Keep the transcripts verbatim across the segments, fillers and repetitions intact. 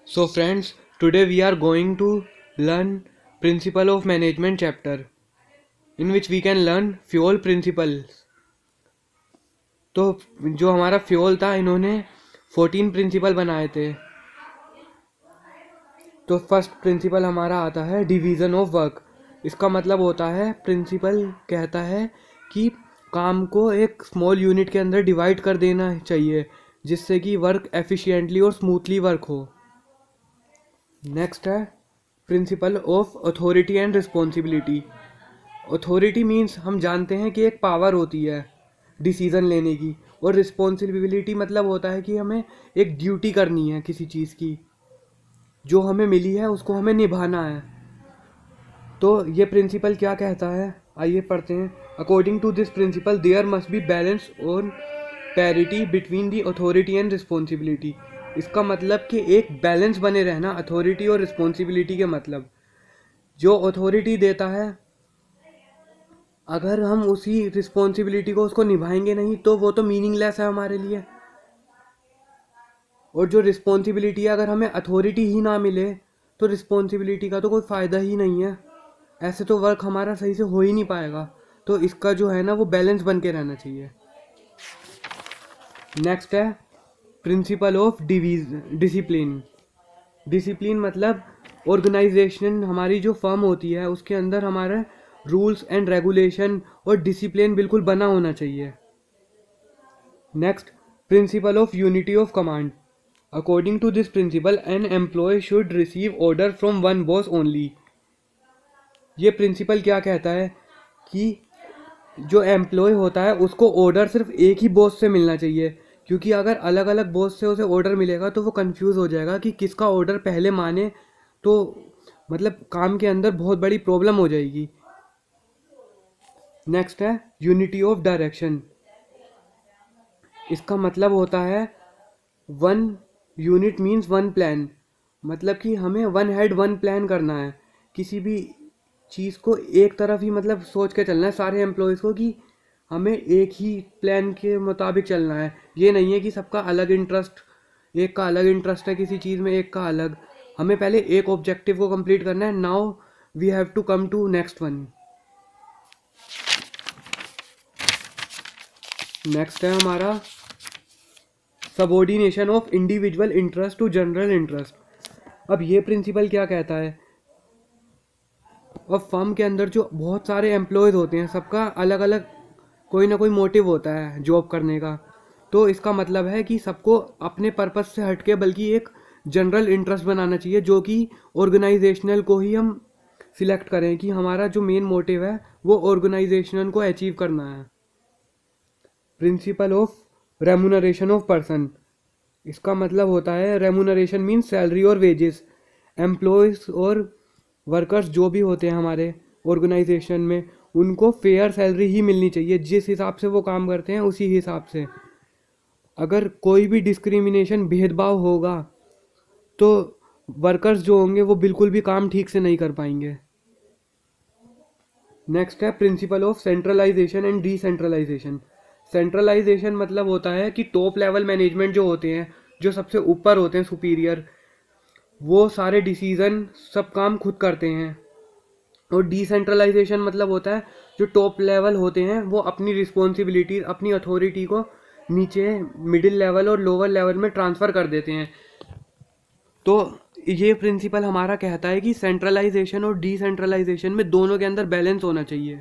So friends, today we are going to learn Principle of Management chapter in which we can learn fuel principles. तो जो हमारा fuel था इन्होंने fourteen principal बनाए थे। तो फर्स्ट प्रिंसिपल हमारा आता है डिवीज़न ऑफ वर्क। इसका मतलब होता है, प्रिंसिपल कहता है कि काम को एक स्मॉल यूनिट के अंदर डिवाइड कर देना चाहिए जिससे कि वर्क एफिशिएंटली और स्मूथली वर्क हो। नेक्स्ट है principle of authority and responsibility. Authority means हम जानते हैं कि एक पावर होती है डिसीज़न लेने की, और रिस्पॉन्सिबिलिटी मतलब होता है कि हमें एक ड्यूटी करनी है किसी चीज़ की, जो हमें मिली है उसको हमें निभाना है। तो ये प्रिंसिपल क्या कहता है, आइए पढ़ते हैं। According to this principle there must be balance on parity between the authority and responsibility. इसका मतलब कि एक बैलेंस बने रहना अथॉरिटी और रिस्पॉन्सिबिलिटी के। मतलब जो अथॉरिटी देता है, अगर हम उसी रिस्पॉन्सिबिलिटी को उसको निभाएंगे नहीं तो वो तो मीनिंगलेस है हमारे लिए। और जो रिस्पॉन्सिबिलिटी है, अगर हमें अथॉरिटी ही ना मिले तो रिस्पॉन्सिबिलिटी का तो कोई फ़ायदा ही नहीं है। ऐसे तो वर्क हमारा सही से हो ही नहीं पाएगा। तो इसका जो है ना वो बैलेंस बन के रहना चाहिए। नेक्स्ट है principle of division discipline. Discipline मतलब ऑर्गेनाइजेशन, हमारी जो फर्म होती है उसके अंदर हमारे रूल्स एंड रेगुलेशन और डिसिप्लिन बिल्कुल बना होना चाहिए। Next principle of unity of command. According to this principle an employee should receive order from one boss only. ये प्रिंसिपल क्या कहता है कि जो एम्प्लॉय होता है उसको ऑर्डर सिर्फ एक ही बॉस से मिलना चाहिए, क्योंकि अगर अलग अलग बॉस से उसे ऑर्डर मिलेगा तो वो कंफ्यूज हो जाएगा कि किसका ऑर्डर पहले माने, तो मतलब काम के अंदर बहुत बड़ी प्रॉब्लम हो जाएगी। नेक्स्ट है यूनिटी ऑफ डायरेक्शन। इसका मतलब होता है one unit means one plan. मतलब कि हमें वन हेड वन प्लान करना है। किसी भी चीज़ को एक तरफ ही मतलब सोच के चलना है सारे एम्प्लॉयज़ को कि हमें एक ही प्लान के मुताबिक चलना है। ये नहीं है कि सबका अलग इंटरेस्ट, एक का अलग इंटरेस्ट है किसी चीज़ में, एक का अलग। हमें पहले एक ऑब्जेक्टिव को कंप्लीट करना है। Now we have to come to next one. Next है हमारा subordination of individual interest to general interest. अब ये प्रिंसिपल क्या कहता है, अब फर्म के अंदर जो बहुत सारे एम्प्लॉयज़ होते हैं सबका अलग अलग कोई ना कोई मोटिव होता है जॉब करने का। तो इसका मतलब है कि सबको अपने पर्पस से हटके बल्कि एक जनरल इंटरेस्ट बनाना चाहिए, जो कि ऑर्गेनाइजेशनल को ही हम सिलेक्ट करें कि हमारा जो मेन मोटिव है वो ऑर्गेनाइजेशन को अचीव करना है। Principle of remuneration of person. इसका मतलब होता है रेमुनरेशन मीन्स सैलरी और वेजेस। एम्प्लॉयज़ और वर्कर्स जो भी होते हैं हमारे ऑर्गेनाइजेशन में, उनको फेयर सैलरी ही मिलनी चाहिए। जिस हिसाब से वो काम करते हैं उसी हिसाब से। अगर कोई भी डिस्क्रिमिनेशन, भेदभाव होगा तो वर्कर्स जो होंगे वो बिल्कुल भी काम ठीक से नहीं कर पाएंगे। नेक्स्ट है principle of centralization and decentralization. Centralization मतलब होता है कि टॉप लेवल मैनेजमेंट जो होते हैं, जो सबसे ऊपर होते हैं सुपीरियर, वो सारे डिसीज़न सब काम खुद करते हैं। और डिसेंट्रलाइजेशन मतलब होता है जो टॉप लेवल होते हैं वो अपनी रिस्पॉन्सिबिलिटीज, अपनी अथॉरिटी को नीचे मिडिल लेवल और लोअर लेवल में ट्रांसफ़र कर देते हैं। तो ये प्रिंसिपल हमारा कहता है कि सेंट्रलाइजेशन और डिसेंट्रलाइजेशन में दोनों के अंदर बैलेंस होना चाहिए।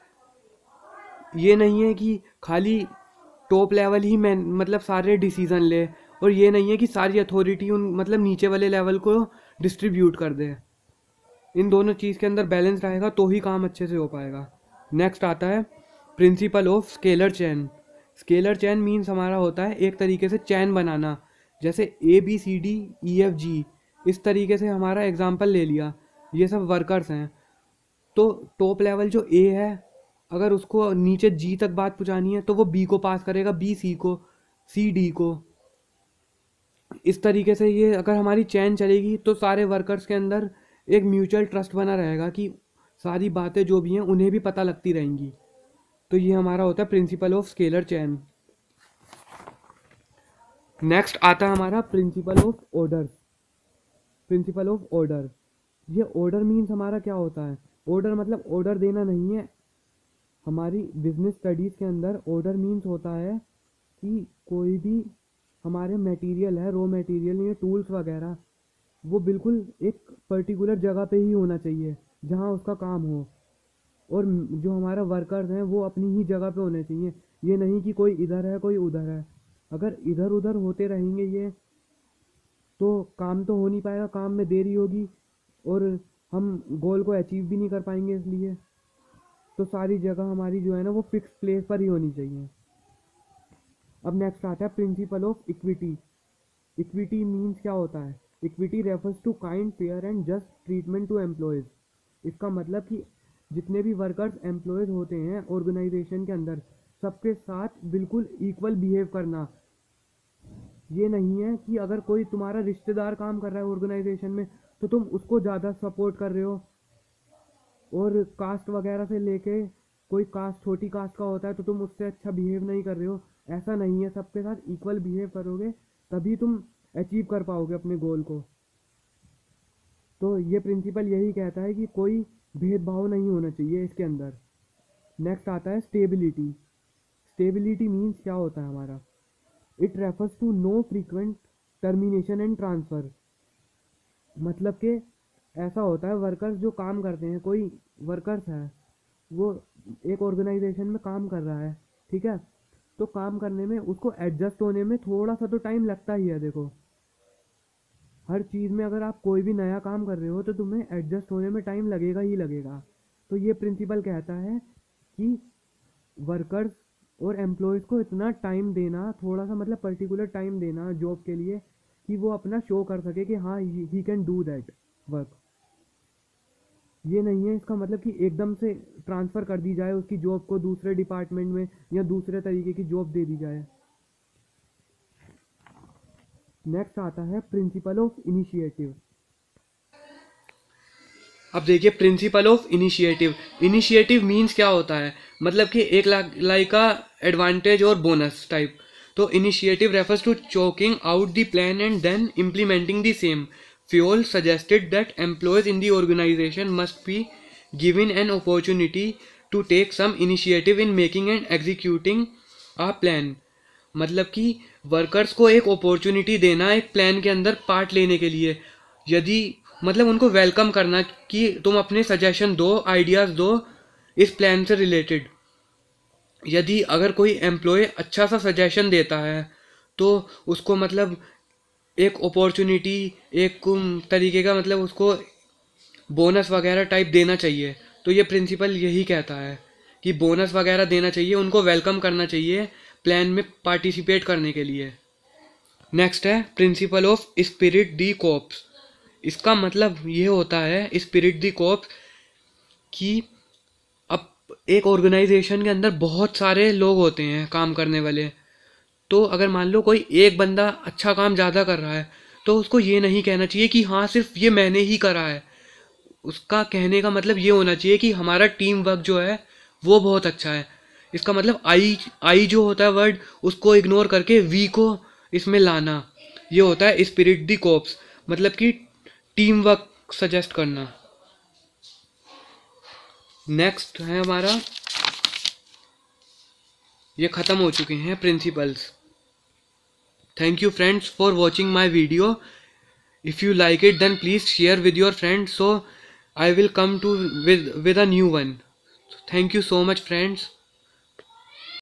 ये नहीं है कि खाली टॉप लेवल ही मैं मतलब सारे डिसीज़न ले, और ये नहीं है कि सारी अथॉरिटी उन मतलब नीचे वाले लेवल को डिस्ट्रीब्यूट कर दे। इन दोनों चीज़ के अंदर बैलेंस रहेगा तो ही काम अच्छे से हो पाएगा। नेक्स्ट आता है principle of scalar chain. Scalar chain means हमारा होता है एक तरीके से चैन बनाना, जैसे A B C D E F G. इस तरीके से हमारा एग्जाम्पल ले लिया, ये सब वर्कर्स हैं। तो टॉप लेवल जो ए है, अगर उसको नीचे जी तक बात पहुँचानी है तो वो बी को पास करेगा, बी सी को, सी डी को। इस तरीके से ये अगर हमारी चैन चलेगी तो सारे वर्कर्स के अंदर एक म्यूचुअल ट्रस्ट बना रहेगा कि सारी बातें जो भी हैं उन्हें भी पता लगती रहेंगी। तो ये हमारा होता है principle of scalar chain. Next आता है हमारा principle of order. Principle of order. ये ऑर्डर मीन्स हमारा क्या होता है, ऑर्डर मतलब ऑर्डर देना नहीं है। हमारी बिजनेस स्टडीज़ के अंदर ऑर्डर मीन्स होता है कि कोई भी हमारे मटेरियल है, रॉ मटेरियल या टूल्स वगैरह, वो बिल्कुल एक पर्टिकुलर जगह पे ही होना चाहिए जहाँ उसका काम हो, और जो हमारा वर्कर्स हैं वो अपनी ही जगह पे होने चाहिए। ये नहीं कि कोई इधर है कोई उधर है। अगर इधर उधर होते रहेंगे ये, तो काम तो हो नहीं पाएगा, काम में देरी होगी और हम गोल को अचीव भी नहीं कर पाएंगे। इसलिए तो सारी जगह हमारी जो है ना वो फिक्स प्लेस पर ही होनी चाहिए। अब नेक्स्ट आता है principle of equity. Equity means क्या होता है, equity refers to kind fair and just treatment to employees. इसका मतलब कि जितने भी वर्कर्स एम्प्लॉयज़ होते हैं ऑर्गेनाइजेशन के अंदर, सबके साथ बिल्कुल इक्वल बिहेव करना। ये नहीं है कि अगर कोई तुम्हारा रिश्तेदार काम कर रहा है ऑर्गेनाइजेशन में तो तुम उसको ज़्यादा सपोर्ट कर रहे हो, और कास्ट वगैरह से लेके कोई कास्ट छोटी कास्ट का होता है तो तुम उससे अच्छा बिहेव नहीं कर रहे हो। ऐसा नहीं है, सबके साथ इक्वल बिहेव करोगे तभी तुम अचीव कर पाओगे अपने गोल को। तो ये प्रिंसिपल यही कहता है कि कोई भेदभाव नहीं होना चाहिए इसके अंदर। नेक्स्ट आता है स्टेबिलिटी। स्टेबिलिटी मीन्स क्या होता है हमारा, it refers to no frequent termination and transfer. मतलब कि ऐसा होता है वर्कर्स जो काम करते हैं, कोई वर्कर्स है वो एक ऑर्गेनाइजेशन में काम कर रहा है, ठीक है, तो काम करने में उसको एडजस्ट होने में थोड़ा सा तो टाइम लगता ही है। देखो हर चीज़ में अगर आप कोई भी नया काम कर रहे हो तो तुम्हें एडजस्ट होने में टाइम लगेगा ही लगेगा। तो ये प्रिंसिपल कहता है कि वर्कर्स और एम्प्लॉयज़ को इतना टाइम देना, थोड़ा सा मतलब पर्टिकुलर टाइम देना जॉब के लिए कि वो अपना शो कर सके कि हाँ he can do that work. ये नहीं है इसका मतलब कि एकदम से ट्रांसफ़र कर दी जाए उसकी जॉब को दूसरे डिपार्टमेंट में या दूसरे तरीके की जॉब दे दी जाए। नेक्स्ट आता है प्रिंसिपल ऑफ इनिशिएटिव। अब देखिए principle of initiative. Initiative means क्या होता है, मतलब कि एक लाइक का एडवांटेज और बोनस टाइप। तो initiative refers to chalking out the plan and then implementing the same. Fewell suggested that employees in the organization must be given an opportunity to take some initiative in making and executing a plan। मतलब कि workers को एक opportunity देना एक plan के अंदर part लेने के लिए, यदि मतलब उनको वेलकम करना कि तुम अपने सजेशन दो, आइडियाज़ दो इस प्लान से रिलेटेड। यदि अगर कोई एम्प्लॉय अच्छा सा सजेशन देता है तो उसको मतलब एक अपॉर्चुनिटी, एक तरीके का मतलब उसको बोनस वगैरह टाइप देना चाहिए। तो ये प्रिंसिपल यही कहता है कि बोनस वगैरह देना चाहिए, उनको वेलकम करना चाहिए प्लान में पार्टिसिपेट करने के लिए। नेक्स्ट है principle of spirit de corps. इसका मतलब ये होता है स्पिरिट दी कॉर्प्स कि अब एक ऑर्गेनाइजेशन के अंदर बहुत सारे लोग होते हैं काम करने वाले। तो अगर मान लो कोई एक बंदा अच्छा काम ज़्यादा कर रहा है तो उसको ये नहीं कहना चाहिए कि हाँ सिर्फ ये मैंने ही करा है। उसका कहने का मतलब ये होना चाहिए कि हमारा टीम वर्क जो है वो बहुत अच्छा है। इसका मतलब आई आई जो होता है वर्ड, उसको इग्नोर करके वी को इसमें लाना, ये होता है स्पिरिट दी कॉर्प्स, मतलब कि टीम वर्क सजेस्ट करना। नेक्स्ट है हमारा, ये ख़त्म हो चुके हैं principles. Thank you friends for watching my video. If you like it then please share with your friends, so I will come to with with a new one. Thank you so much friends.